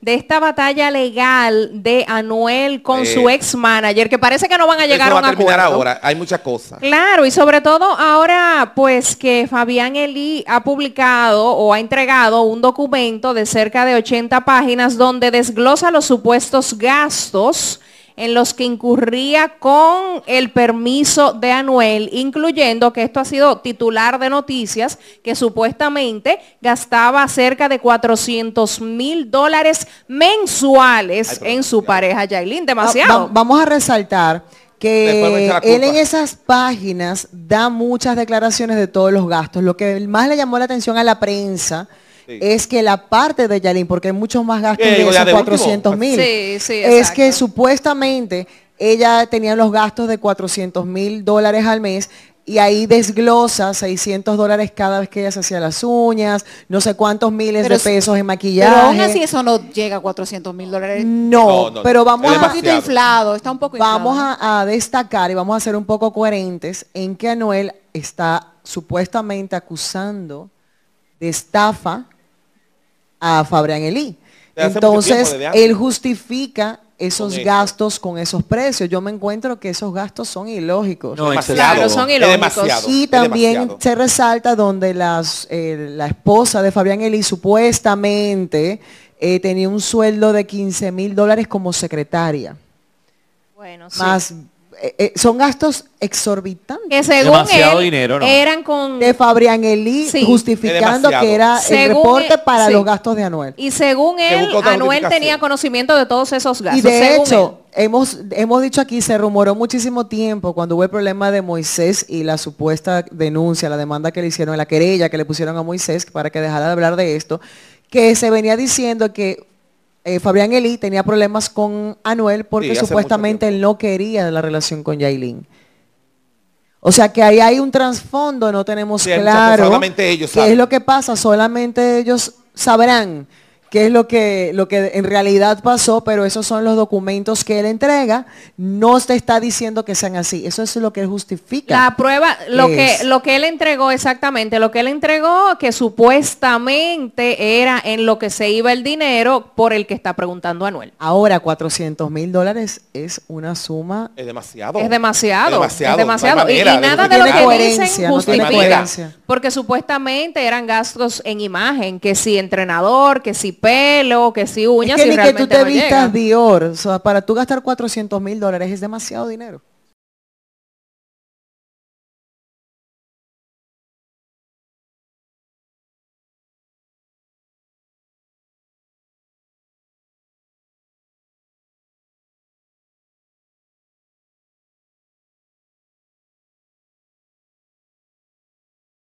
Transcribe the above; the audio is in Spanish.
de esta batalla legal de Anuel con su ex manager, que parece que no van a llegar a un acuerdo. Ahora, hay muchas cosas. Claro, y sobre todo ahora, pues que Fabián Elí ha publicado o ha entregado un documento de cerca de 80 páginas donde desglosa los supuestos gastos en los que incurría con el permiso de Anuel, incluyendo que esto ha sido titular de noticias, que supuestamente gastaba cerca de $400,000 mensuales en su pareja Yailin. Demasiado. Vamos a resaltar que él en esas páginas da muchas declaraciones de todos los gastos. Lo que más le llamó la atención a la prensa es que la parte de Yailin, porque hay muchos más gastos de esos 400,000, es que supuestamente ella tenía los gastos de $400,000 al mes y ahí desglosa $600 cada vez que ella se hacía las uñas, no sé cuántos miles de pesos en maquillaje. Pero aún así eso no llega a $400,000. No, pero vamos a... inflado, está un poco inflado. Vamos a destacar y vamos a ser un poco coherentes en que Anuel está supuestamente acusando de estafa a Fabián Elí. Entonces, él justifica esos gastos con esos precios. Yo me encuentro que esos gastos son ilógicos. No, claro, son ilógicos. Y también se resalta donde la esposa de Fabián Elí supuestamente tenía un sueldo de $15,000 como secretaria. Bueno, más son gastos exorbitantes. Que según demasiado dinero, ¿no? Eran con... De Fabián Elí, justificando que era el reporte para los gastos de Anuel. Y según él, Anuel tenía conocimiento de todos esos gastos. Y de hecho, hemos dicho aquí, se rumoró muchísimo tiempo cuando hubo el problema de Moisés y la supuesta denuncia, la demanda que le hicieron, la querella que le pusieron a Moisés para que dejara de hablar de esto, que se venía diciendo que Fabián Elí tenía problemas con Anuel porque supuestamente él no quería la relación con Yailin. O sea que ahí hay un trasfondo, no tenemos claro qué es lo que pasa, solamente ellos sabrán qué es lo que en realidad pasó, pero esos son los documentos que él entrega, no se está diciendo que sean así, eso es lo que él justifica. La prueba, lo que él entregó exactamente, lo que él entregó que supuestamente era en lo que se iba el dinero por el que está preguntando Anuel. Ahora, $400,000 es una suma. Es demasiado. Es demasiado. Es demasiado. No y nada de lo que dicen justifica. Porque supuestamente eran gastos en imagen, que si entrenador, que si pelo, que si uñas. Es que ni que tú te vistas Dior, o sea, para tú gastar $400,000 es demasiado dinero.